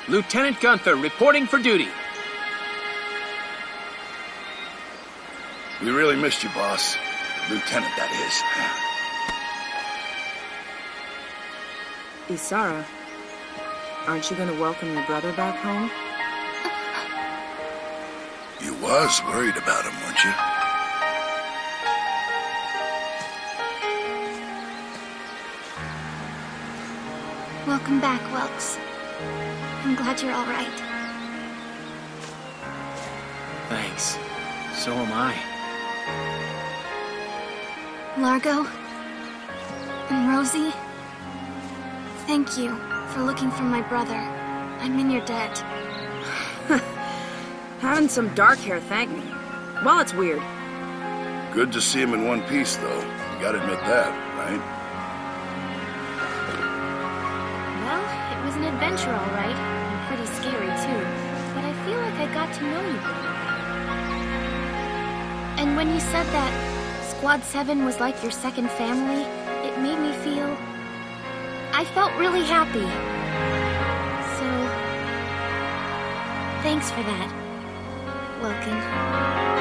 Lieutenant Gunther reporting for duty. We really missed you, boss. Lieutenant, that is. Isara, aren't you gonna welcome your brother back home? You was worried about him, weren't you? Welcome back, Welks. I'm glad you're all right. Thanks. So am I. Largo and Rosie, thank you for looking for my brother. I'm in your debt. Having some dark hair thank me. Well, it's weird. Good to see him in one piece, though. You gotta admit that, right? Well, it was an adventure, all right. And pretty scary, too. But I feel like I got to know you pretty well. And when you said that Squad 7 was like your second family, it made me feel... I felt really happy. So... thanks for that, Welkin.